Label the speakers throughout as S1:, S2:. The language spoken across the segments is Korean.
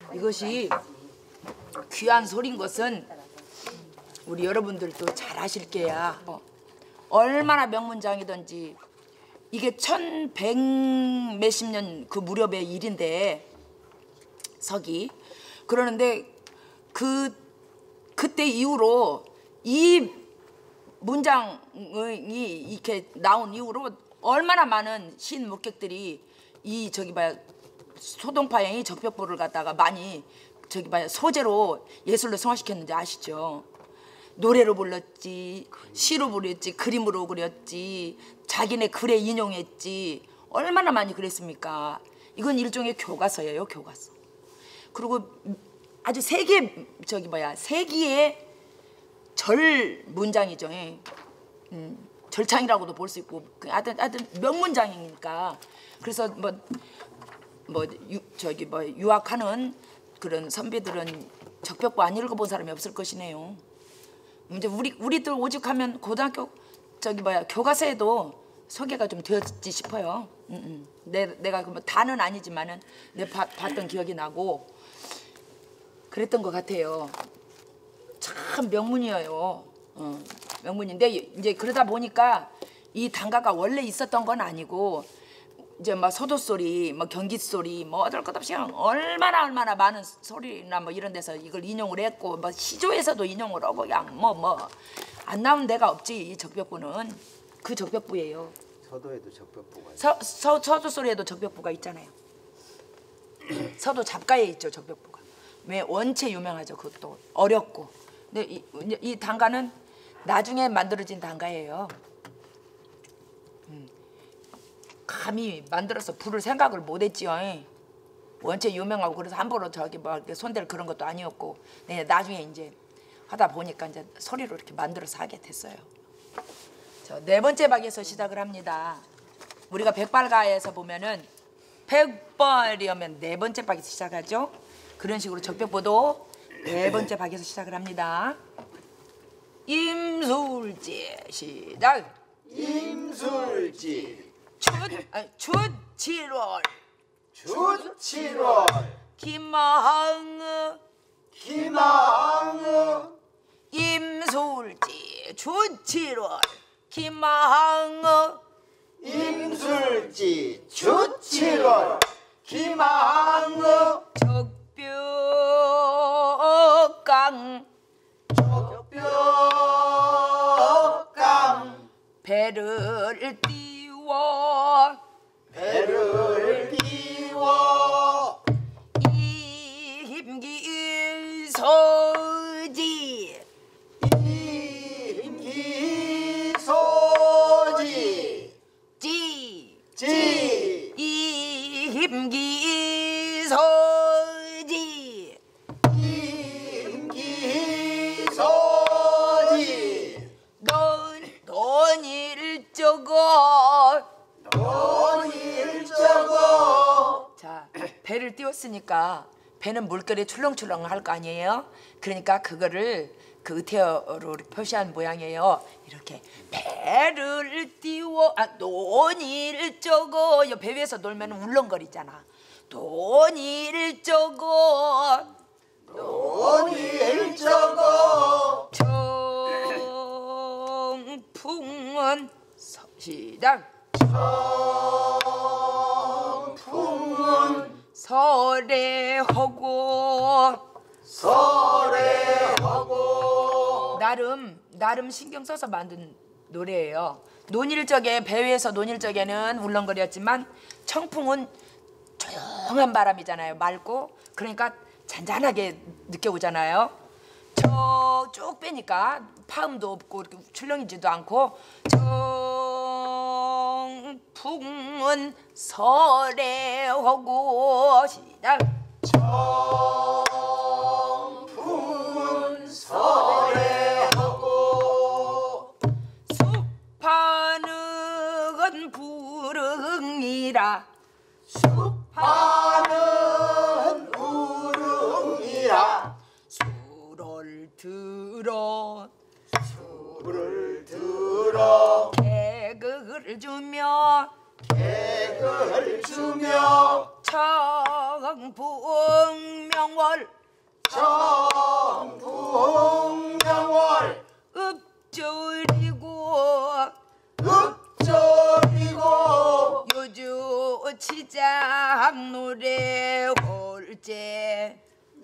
S1: 이것이 귀한 소리인 것은 우리 여러분들도 잘 아실 게야. 얼마나 명문장이든지 이게 1100 몇십 년 그 무렵의 일인데 서기. 그러는데 그때 이후로 이 문장이 이렇게 나온 이후로 얼마나 많은 시인 목객들이 이 저기 봐야 소동파행이 적벽보를 갖다가 많이 저기 봐야 소재로 예술로 승화시켰는지 아시죠? 노래로 불렀지, 시로 불렀지, 그림으로 그렸지, 자기네 글에 인용했지. 얼마나 많이 그랬습니까? 이건 일종의 교과서예요, 교과서. 그리고 아주 세기의 절 문장이죠. 절창이라고도 볼 수 있고, 하여튼 명문장이니까. 그래서 유학하는 그런 선배들은 적벽보 안 읽어본 사람이 없을 것이네요. 이제 우리들 오죽하면 고등학교 교과서에도 소개가 좀 되었지 싶어요. 내가 다는 아니지만은 내가 봤던 기억이 나고 그랬던 것 같아요. 참 명문이에요. 명문인데 이제 그러다 보니까 이 단가가 원래 있었던 건 아니고 이제 막 소도 소리, 뭐 경기 소리, 뭐 어쩔 것 없이 얼마나 많은 소리나 뭐 이런 데서 이걸 인용을 했고, 뭐 시조에서도 인용을 하고 그냥 안 나온 데가 없지. 이 적벽부는 그 적벽부예요.
S2: 서도에도 적벽부가
S1: 서도 소리에도 적벽부가 있잖아요. 서도 잡가에 있죠, 적벽부가. 왜 원체 유명하죠. 그것도 어렵고. 근데 이 단가는 나중에 만들어진 단가예요. 감히 만들어서 부를 생각을 못했지요. 원체 유명하고 그래서 함부로 손댈 그런 것도 아니었고, 나중에 이제 하다 보니까 이제 소리로 이렇게 만들어서 하게 됐어요. 저 네 번째 박에서 시작을 합니다. 우리가 백발가에서 보면은 100벌이면 네 번째 박에서 시작하죠. 그런 식으로 적벽보도 네 번째 박에서 시작을 합니다. 임술지 시작.
S2: 임술지
S1: 춘7월 김망 임술지 춘7월 김망
S2: 임술지 춘7월 김망
S1: 적벽강 배를 띄워 임기소지 돈일적어. 자, 배를 띄웠으니까 배는 물결이 출렁출렁 할 거 아니에요? 그러니까 그거를 그 의태어로 표시한 모양이에요. 이렇게 배를 띄워 돈일적어. 배 위에서 놀면 울렁거리잖아. 돈일적어 청풍은 시작.
S2: 청풍은
S1: 설레하고 나름 신경 써서 만든 노래예요. 논일적에 배 위에서 논일적에는 울렁거렸지만 청풍은 조용한 바람이잖아요. 맑고 그러니까 잔잔하게 느껴오잖아요. 쭉 빼니까 파음도 없고 이렇게 출렁이지도 않고 청풍은 설레하고 시작.
S2: 청풍은 설레하고
S1: 숲하는 부릉이라
S2: 숲하는 부릉이라
S1: 술을 들어 개그를 주며
S2: 객을 주며
S1: 청풍명월
S2: 청풍명월
S1: 읍조리고
S2: 읍조리고
S1: 요조치장 노래 홀제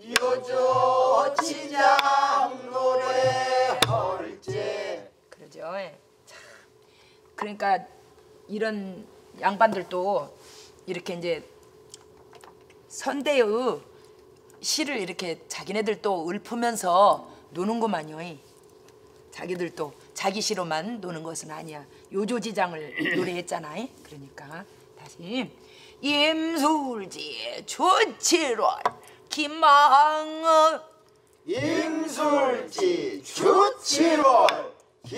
S2: 요조치장 노래 헐제.
S1: 그러죠. 예. 참. 그러니까 이런 양반들도 이렇게 이제 선대의 시를 이렇게 자기네들도 읊으면서 노는구만요. 자기들도 자기 시로만 노는 것은 아니야. 요조지장을 노래했잖아. 그러니까 다시 임술지 주칠월 김망
S2: 임술지 주칠월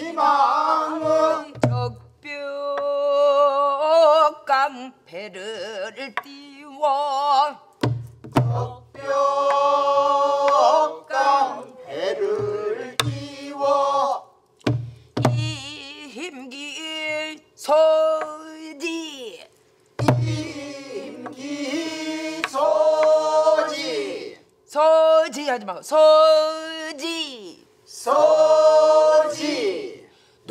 S2: 김항
S1: 적벽강 배를 띄워
S2: 적벽강 배를 띄워
S1: 임기 소지
S2: 임기소지
S1: 소지 하지 마 소지
S2: 소지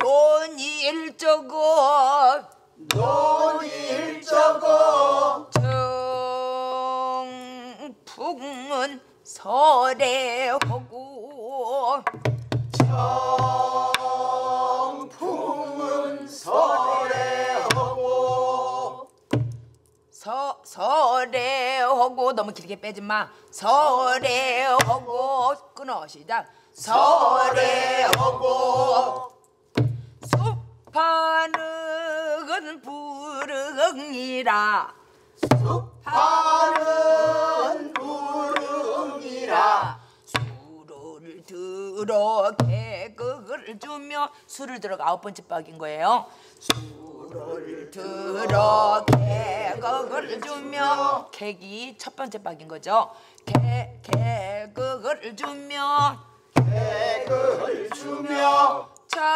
S1: 돈일저고
S2: 논일저고
S1: 정풍은 설해하고
S2: 청풍은 설해하고
S1: 설해하고 너무 길게 빼지 마. 설해하고 끊어 시작.
S2: 설해하고
S1: 숲하는 부릉이라
S2: 숲하는 부릉이라
S1: 술을 들어 개그를 주며 술을 들어가 9번째 박인 거예요. 술을 들어 개그를 주며 객이 첫 번째 박인 거죠. 개그를 주며
S2: 객을 주며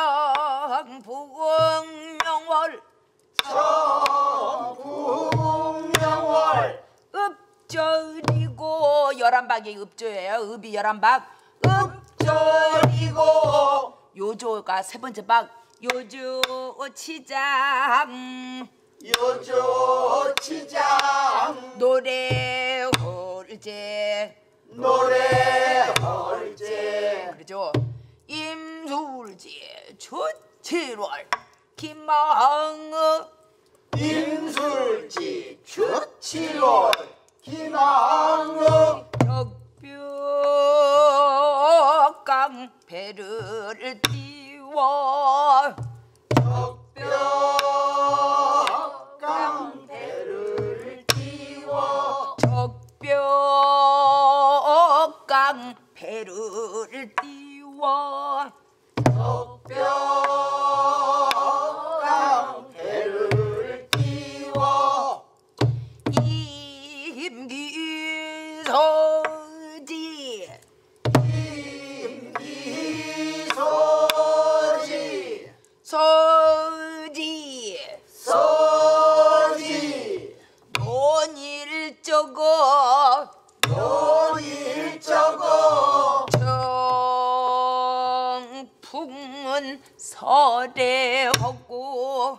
S1: 청풍명월
S2: 청풍명월
S1: 읍절이고 11박이 읍조예요. 읍이 11박
S2: 읍절이고
S1: 요조가 세 번째 박 요조치장
S2: 요조치장
S1: 노래 홀제
S2: 노래 헐제
S1: 그러죠. 임술지 주칠월 김망
S2: 임술지 주칠월 김항
S1: 적벽강 배를 띄워
S2: 적벽강 배를 띄워
S1: 적벽강 배를 띄워
S2: 적벽강 배를 띄워
S1: 임기소지
S2: 임기소지
S1: 소지
S2: 소지
S1: 논일저고
S2: 논일저고
S1: 정풍은 설해하고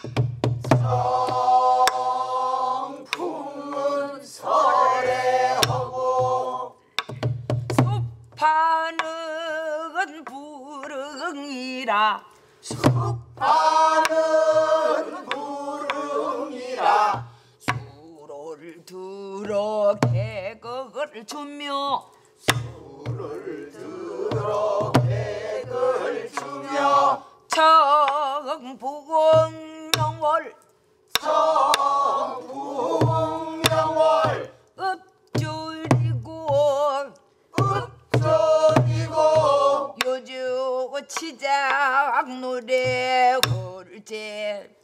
S2: 성풍은 설해하고
S1: 숲하는 부릉이라
S2: 숲하는 부릉이라
S1: 술을 들어 개그를 주며
S2: 술을 들어 객을 주며
S1: 청풍명월
S2: 청풍명월
S1: 읍조리고
S2: 읍조리고
S1: 요조치장 노래 홀제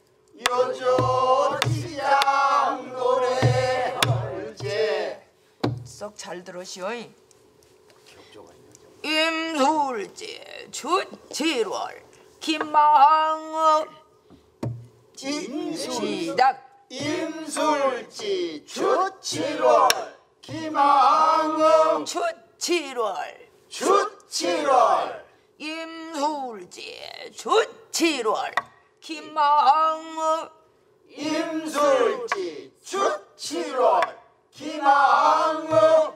S2: 요조치장 노래 헐제
S1: 썩 잘 들으시오. 임술지 주칠월 김망
S2: 진술
S1: 시작
S2: 임술지 주7월 김항응
S1: 주7월
S2: 주7월
S1: 임술지 주7월 김항응
S2: 임술지 주7월 김항응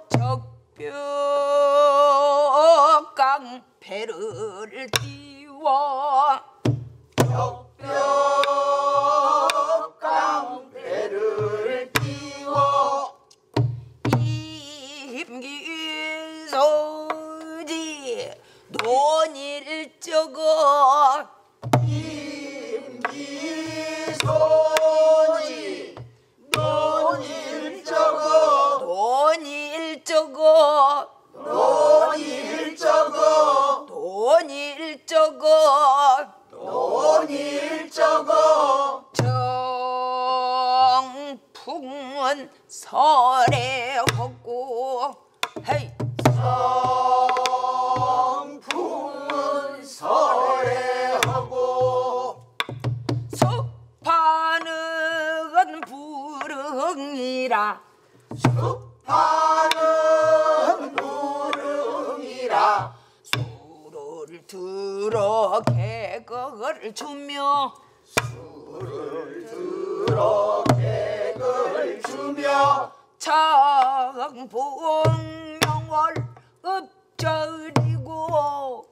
S1: 적벽강배를 띄워
S2: 적벽강배를 띄워
S1: 임기소지 논일적어
S2: 임기소지 논일적어
S1: 논일적어
S2: 논일적어
S1: 논일적어
S2: 논일적어
S1: 정풍은 설해하고 헤이
S2: 성풍은 설해하고
S1: 숲하는 불응이라
S2: 숲하는 부름이라
S1: 수를 들어 개거를 주며
S2: 술을 들어 객을 주며
S1: 창봉명월 읍절이고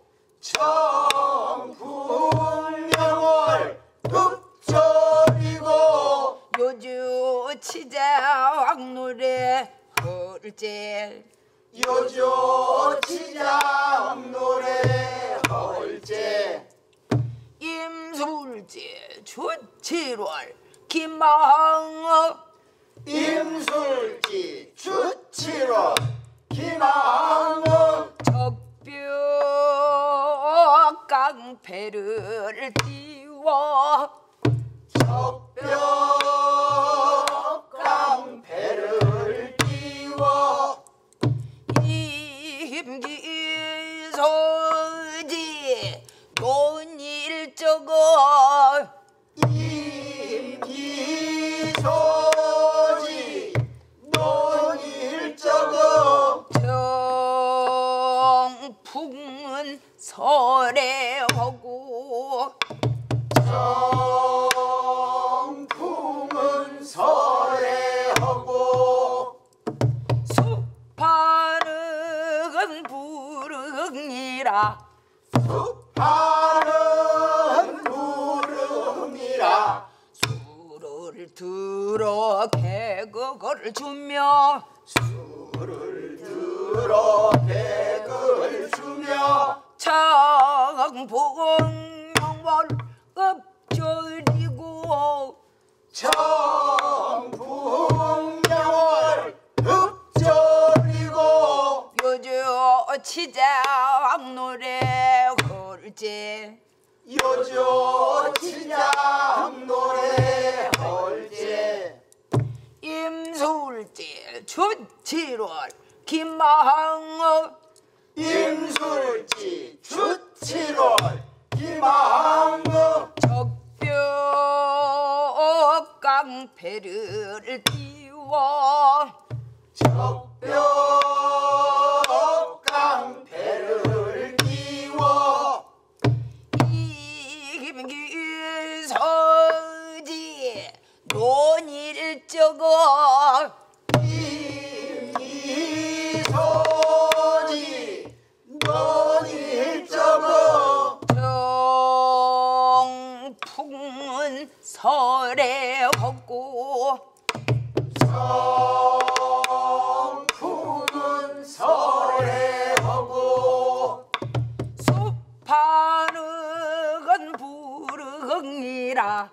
S2: 청풍명월 읍절이고
S1: 요주 치장 노래 헐제
S2: 요조 치장 노래 헐제
S1: 임술지 주7월 김항응
S2: 임술지 주7월 김항응
S1: 적벽강배를 띄워
S2: 적벽강배를 띄워
S1: 임기소지 논일적어
S2: 임기소지 논일적어
S1: 정풍은 설해하고
S2: 정풍은 설해하고
S1: 숲하는 불응이라
S2: 숲하는 부름이라
S1: 술을 들어 개거를 주며
S2: 술을 들어 객을 주며
S1: 창봉명월 읍절이고
S2: 청풍명월 읍절이고
S1: 요주 치장 노래 헐제
S2: 요조 치장 노래 헐제
S1: 임술지 주7월 김항응
S2: 임술지 주7월 김항응
S1: 적벽강배를 띄워
S2: 적벽강배를 띄워
S1: 임기소지 논일적어
S2: 임기소지 논일적어
S1: 정풍은 설해하고
S2: 성풍은 설해하고
S1: 숲하는 불응이라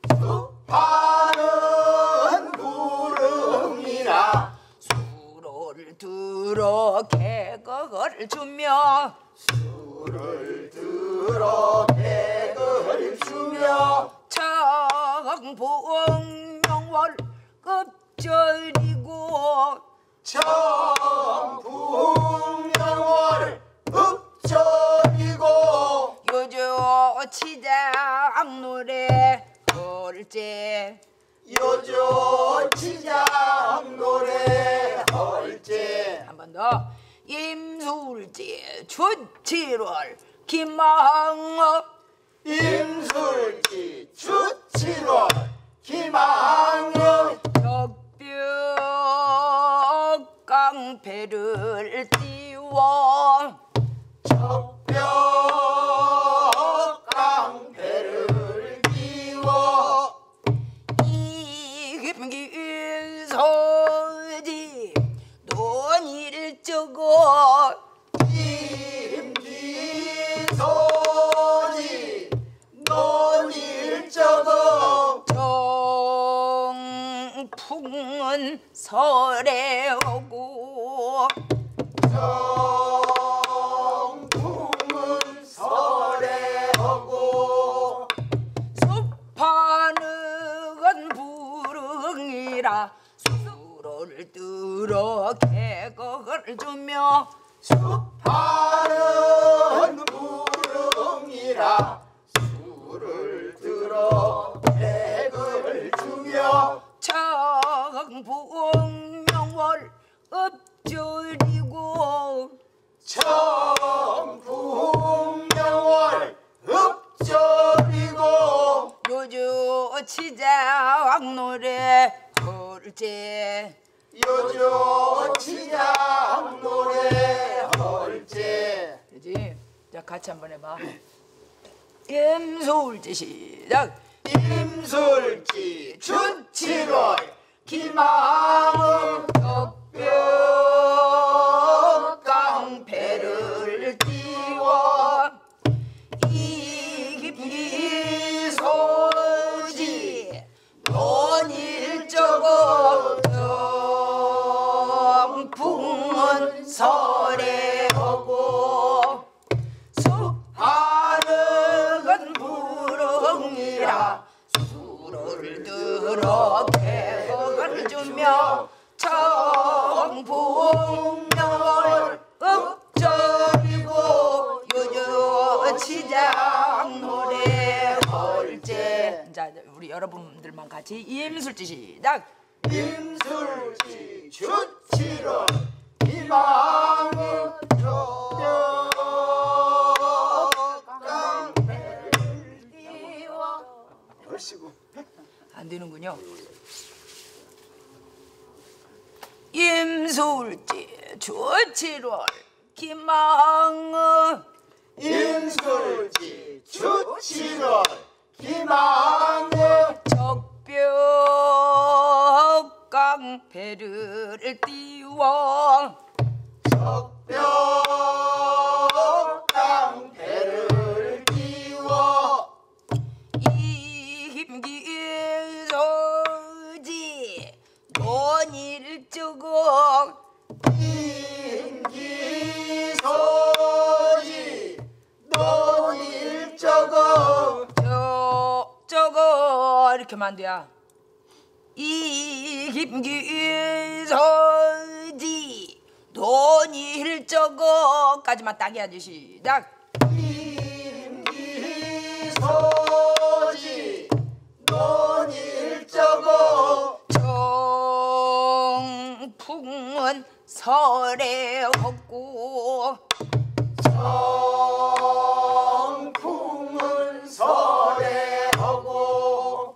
S2: 숲하는 부름이라
S1: 술을 들어 개거를 주며
S2: 술을 들어 객을 주며
S1: 창봉명월 읍절이고
S2: 청풍명월 읍절이고
S1: 요조 치장 노래 헐제
S2: 여조 치장 노래 헐제
S1: 한 번 더. 임술지 주7월 김망어
S2: 임술지 주7월 김항어
S1: 적벽 깡패를 띄워
S2: 적벽 깡패를 띄워
S1: 이김기 소지 논일 적어
S2: 임기소지 논일 적어
S1: 정풍은 설에 오고
S2: 정풍은 설에 오고
S1: 숲하는 부릉이라 수를 들어 개곡을 주며
S2: 숲하는 부릉이라 술을 들어 백을 주며
S1: 청풍명월 읍절이고
S2: 청풍명월 읍절이고
S1: 요조 치장 노래 헐제
S2: 여조 치장 노래 헐제
S1: 그지? 자 같이 한번 해봐. 임술지 시작.
S2: 임술지 주7월 김항어
S1: 적벽 깡패를 띄워 이김기소지 논일적어 정풍은 설에 오고 숲하는 부릉이라 술을 들어 개곡을 주며 청풍명월 읍절이고 요조 치장 노래 헐제. 자 우리 여러분들만 같이 임술지 시작.
S2: 임술지 주7월 김항어 적벽 깡패를 띄워 얼씨구
S1: 안 되는군요. 임술지 주7월 김항어
S2: 임술지 주7월 김항어
S1: 적벽 깡패를 띄워
S2: 적벽 깡패를 띄워
S1: 이김기소지 논일적어
S2: 임기소지 논일적어
S1: 저거 이렇게 하면 안 돼야. 이김기소지 논일적어까지만 딱 해야지 시작.
S2: 임기소지 논일적어
S1: 정풍은 설에 없고
S2: 정풍은 설에 오고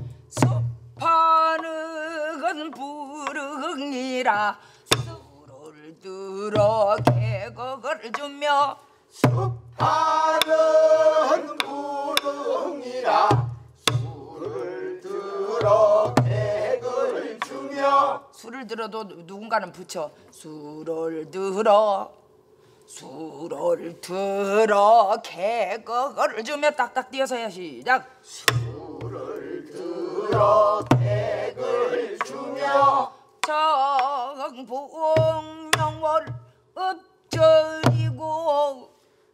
S1: 숲하는 부릉이라 술을 들어 개곡을 주며
S2: 숲하는 부릉이라 술을 들어 백을 주며
S1: 술을 들어도 누군가는 붙여 술을 들어 개곡을 주며 딱딱 띄어서 해야 시작.
S2: 술을 들어 백을 주며
S1: 청풍명월 읍절이고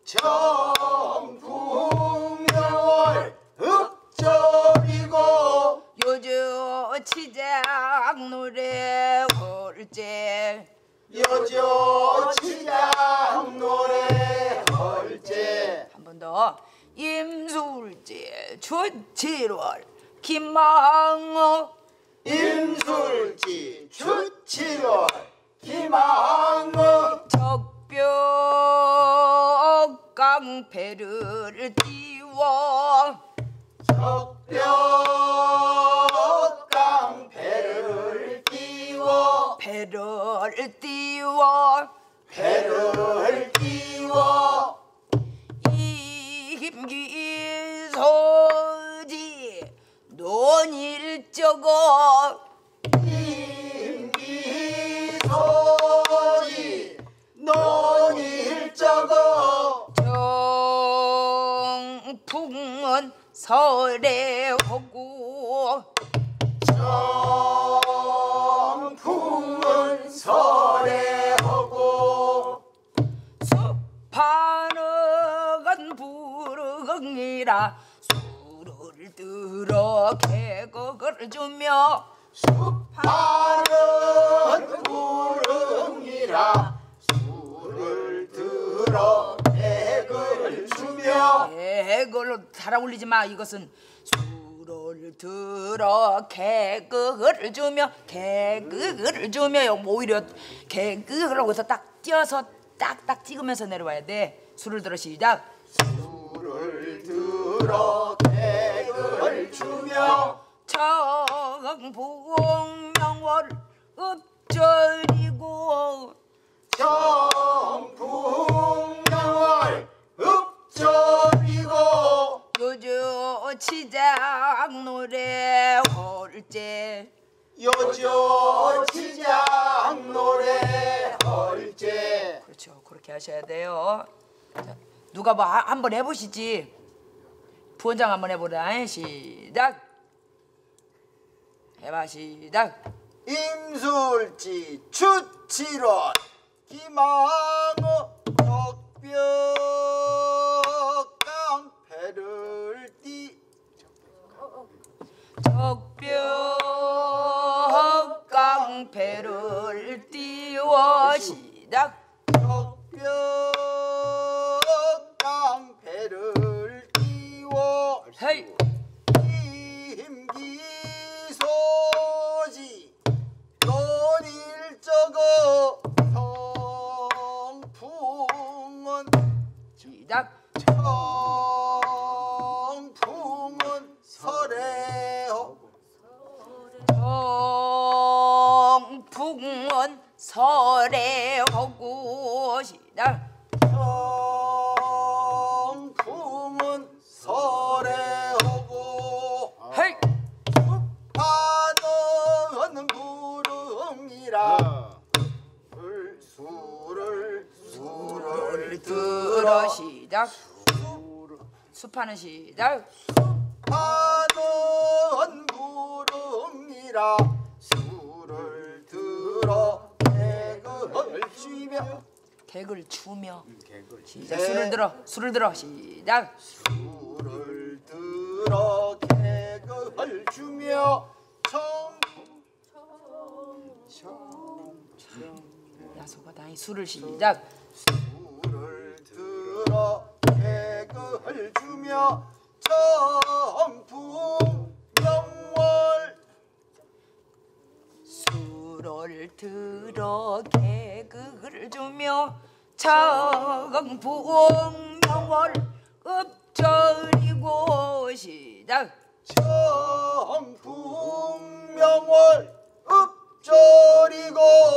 S2: 정풍명월 읍절이고
S1: 요조 치장 노래 헐제
S2: 여조 치장 노래 헐제
S1: 한 번 더. 임술지 주7월 김망어
S2: 임술지 추치월 김항어
S1: 적벽 깡패를 띄워
S2: 적벽 깡패를 띄워
S1: 배를 띄워
S2: 배를 띄워
S1: 임기소지 논일적어
S2: 임기소지 논일적어
S1: 정풍은 설해하고
S2: 정풍은 설해하고
S1: 습하는 부릉이라 술을 들어 개곡을 주며
S2: 숲하는 구름이라 술을 들어 백을 주며
S1: 개걸로 달아 올리지 마. 이것은 술을 들어 개그를 주며 개그를 주며 오히려 개그라고 해서 딱 띄어서 딱딱 찍으면서 내려와야 돼. 술을 들어 시작.
S2: 술을 들어 백을 주며
S1: 정풍명월 읍절이고
S2: 정풍명월 읍절이고
S1: 요조 치장 노래 홀제
S2: 요조 치장 노래 헐제
S1: 그렇죠. 그렇게 하셔야 돼요. 자, 누가 뭐 한번 해보시지. 부원장 한번 해보라. 시작. 해봐 시작.
S2: 임술지 추치론 김항어 적벽 깡패를 띠
S1: 적벽 깡패를 띄워 시작.
S2: 적벽 깡패를 띄워
S1: 헤이.
S2: 임기소지 논일적어 성풍은
S1: 시작.
S2: 성풍은 설해하고
S1: 정풍은 설해하고 시작.
S2: 성풍은 설해하고
S1: 헤이.
S2: 파도는 구름이라 술을
S1: 들어 시작. 숲하는 시작.
S2: 파도는 구름이라 술을 들어 백을 쥐며
S1: 개글 추며 시작.
S2: 네.
S1: 술을 들어 시작.
S2: 술을 들어 개그를 주며
S1: 야소가 다이 술을 시작.
S2: 술을 들어 개그를 주며 정풍 명월
S1: 술을 들어 개그를 주며 정풍 명월 읍절이고 시작.
S2: 정풍 명월 읍절이고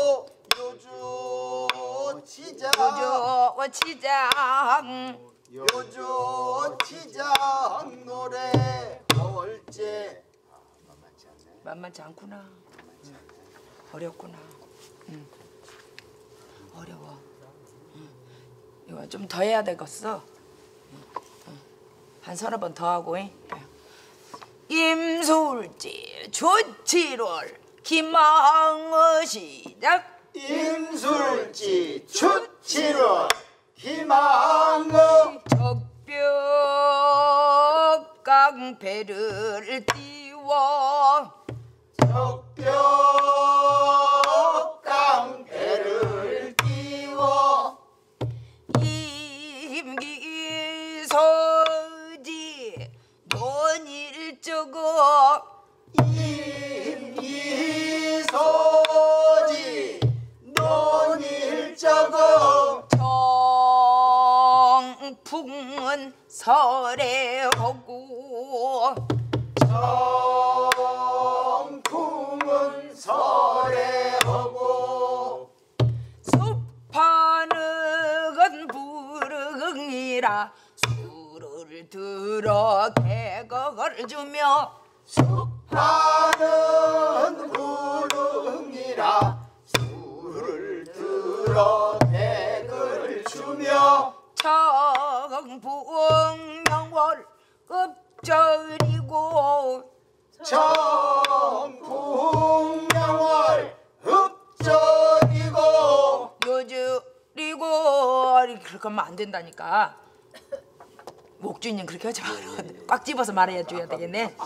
S2: 요조 치장
S1: 요조 치장
S2: 요조 치장 노래 헐제
S1: 만만치 않구나. 어렵구나. 어려워. 이거 좀 더 해야 되겠어. 한 서너 번 더 하고. 임술지 조치롤 김항어 시작.
S2: 임술지 추치론 희망어
S1: 적벽 깡패를 띄워
S2: 적벽 깡패를 띄워
S1: 임기서지 논일적어
S2: 임기소지
S1: 풍은 설에 오고
S2: 정풍은 설에 오고
S1: 숲하는 부릉이라 술을 들어 개곡을 주며
S2: 숲하는 부릉이라 술을 들어 대그를 주며
S1: 정풍명월 읍절이고
S2: 정풍명월 읍절이고
S1: 요절이고 그렇게 하면 안 된다니까. 목주님 그렇게 하지 말아. 꽉 집어서 말해줘야 되겠네.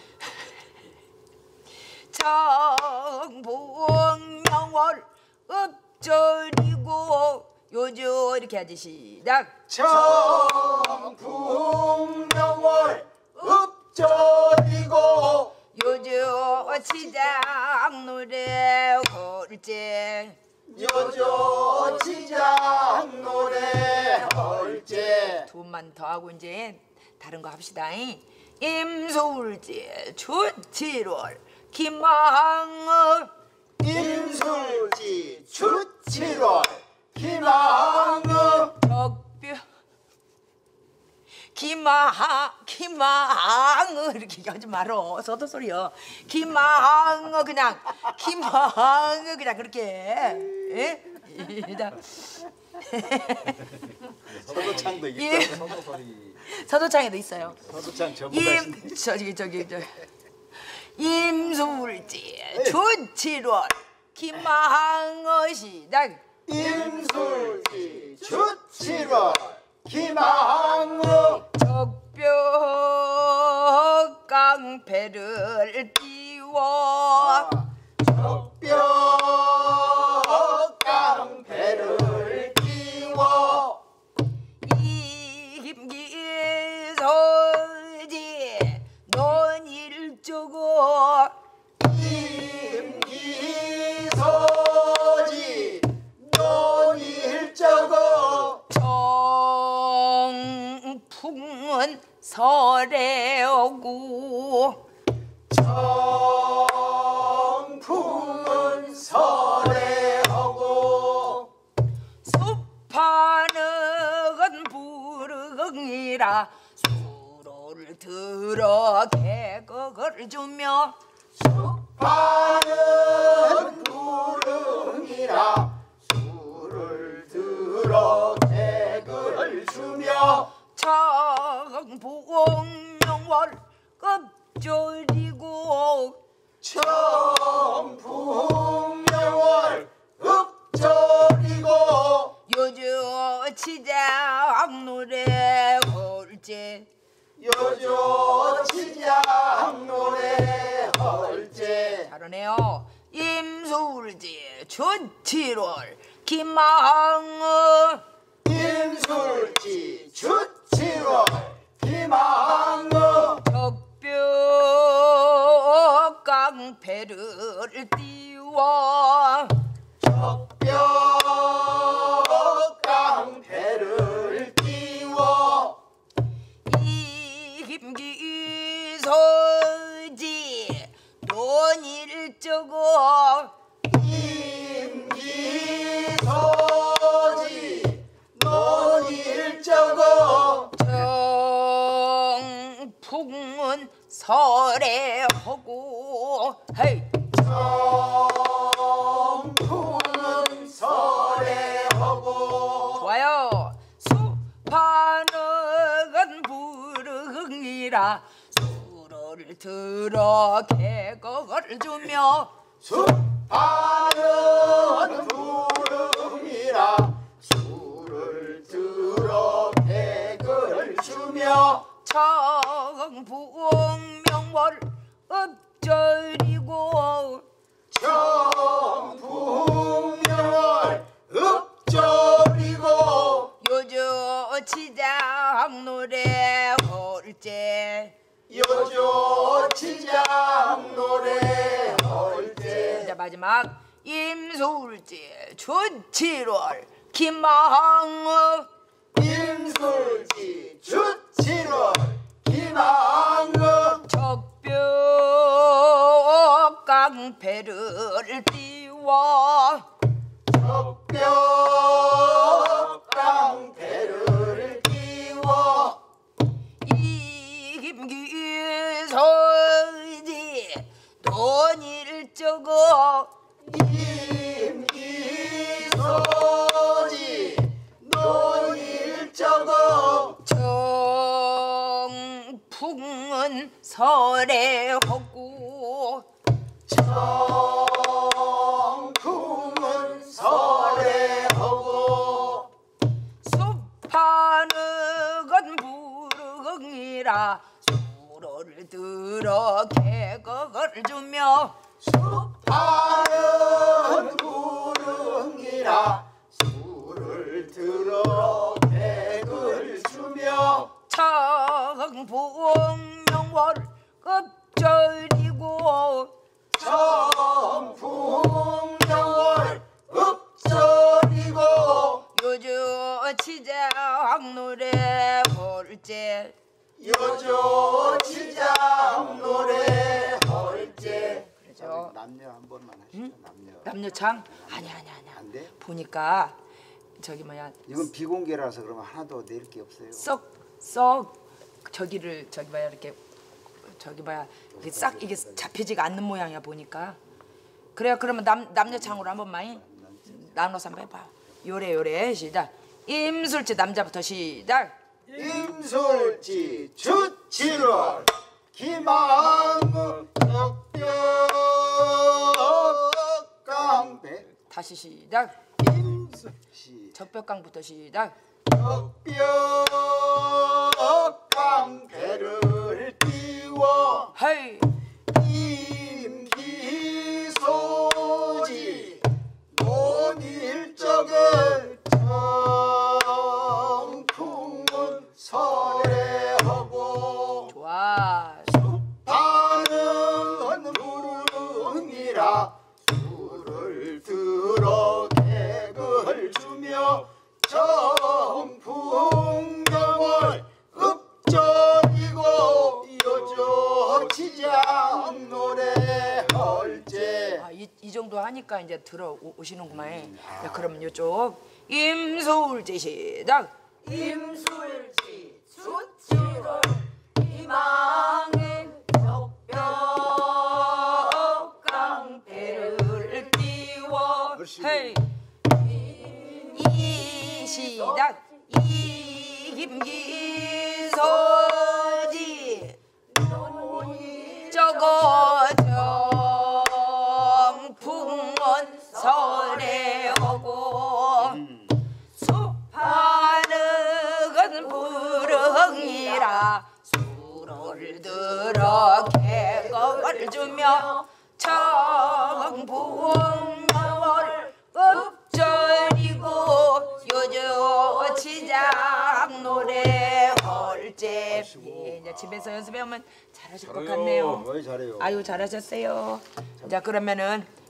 S1: 정풍명월 읍절이고 요절 이렇게 하지. 시작.
S2: 정풍명월 읍절이고
S1: 요저 치장 노래 골제
S2: 요조 치장 노래 헐제
S1: 두만 더 하고 이제 다른 거 합시다. 임술제 추칠월 김항을
S2: 임술지 추칠월 김항읍
S1: 적뼈 김항을 이렇게 하지 말어. 서도 소리요. 김항을 그냥 김항을 그냥 그렇게 예?
S2: 서도창도
S1: 예.
S2: 있다. 서도소리.
S1: 서도창에도 있어요.
S2: 서도창 전문가신.
S1: 저기 임술지 추칠월 김항을 시작.
S2: 임술지 추칠월 김항읍
S1: 적벽 깡패를 띄워
S2: 적벽 깡패를 띄워
S1: 임기서지 넌 일조고
S2: 임기서지 넌 일조고
S1: 정풍은 설에 오고
S2: 정풍은 설에 오고
S1: 숲하는 부릉이라 수로를 들어 개곡을 주며
S2: 숲하는 부릉이라 술을 들어 대그를 주며
S1: 정풍명월 읍절이고
S2: 정풍명월 읍절이고
S1: 요저 치장 노래 홀제
S2: 요조 치장 노래 헐제
S1: 잘하네요. 임술지 추칠월 김항을
S2: 임술지 추칠월 김항읍
S1: 적벽 깡패를 띄워
S2: 적벽 깡패를 띄워
S1: 임기서지 넌 일조고
S2: 임기서지 넌 일조고
S1: 정풍은 설에 오고 헤이
S2: 정풍은 설에 오고
S1: 좋아요. 숲하는 부릉이라 수로를 들어 개곡을 주며
S2: 숲하는 부름이라 술을 들어 대그를 주며
S1: 정풍명월 읍절이고
S2: 정풍명월 읍절이고
S1: 요저 치장 노래 홀제
S2: 요조 치장 노래 헐제
S1: 자 마지막 임술지 추칠월 김항을
S2: 임 임술지 주치를 김항은
S1: 적벽 깡패를 띄워
S2: 적벽 깡패를 띄워
S1: 임기서지 돈일 적어
S2: 임기서지 논일 적어
S1: 정풍은 설해하고
S2: 정풍은 설해하고
S1: 숲하는 건 부릉이라 수로를 들어 개걱을 주며
S2: 숲하는 구릉이라 술을 들어 백을 주며
S1: 청풍명월 읍절이고
S2: 청풍명월 읍절이고
S1: 요저 치장 노래 볼제
S2: 여조 치장 노래 헐제
S1: 그죠.
S2: 남녀 한 번만 하시죠. 남녀
S1: 남녀창 아니야
S2: 안 돼?
S1: 보니까 저기 뭐야
S2: 이건 비공개라서 그러면 하나도 낼 게 없어요.
S1: 썩 저기를 저기 뭐야 이렇게 저기 뭐야 이게 싹 이게 잡히지가 않는 모양이야 보니까 그래요. 그러면 남녀창으로 한번 많이 나눠서 한번 해봐. 요래 시작. 임술지 남자부터 시작.
S2: 임술지 주칠월 김항은 적벽 깡패
S1: 다시 시작.
S2: 임술지
S1: 적벽강부터 시작.
S2: 적벽 깡패를 띄워
S1: 헤이
S2: 임기소지 논일적을 정풍은 설해하고
S1: 좋아.
S2: 파는 부릉이라 술을 들어 개그를 주며 정풍명월 읍절이고 여조 치장 노래 헐제
S1: 이 정도 하니까 이제 들어오시는구만. 야, 그러면 이쪽 임술지 시작.
S3: 임술지 수치를 희망의 적벽 깡패를 띄워
S1: 헤이 이 시작. 임기서지 저거 정풍은 설해하고 숲하는 부릉이라 수로를 들어 개걱을 주며 청풍명월 읍절이고 요저 치장 노래 헐제. 이제 집에서 연습해오면 잘하실 것 같네요.
S2: 왜 잘해요?
S1: 아유 잘하셨어요. 자 그러면은